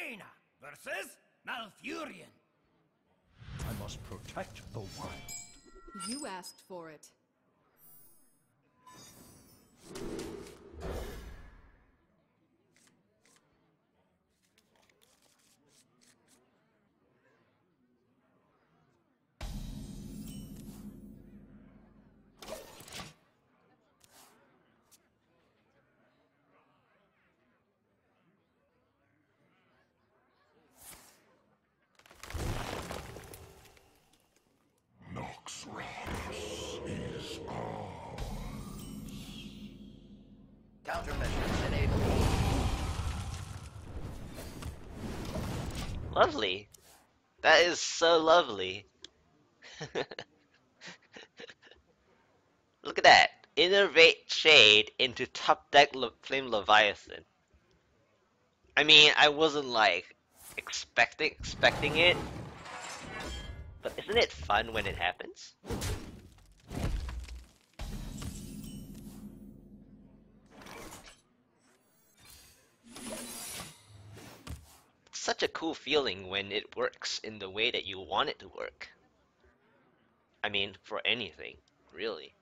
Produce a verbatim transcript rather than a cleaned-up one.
Arena versus Malfurion. I must protect the wild. You asked for it. Countermeasures enabled. Lovely. That is so lovely. Look at that. Innervate Shade into top deck Le Flame Leviathan. I mean, I wasn't like expecting expecting it, but isn't it fun when it happens? It's such a cool feeling when it works in the way that you want it to work. I mean, for anything, really.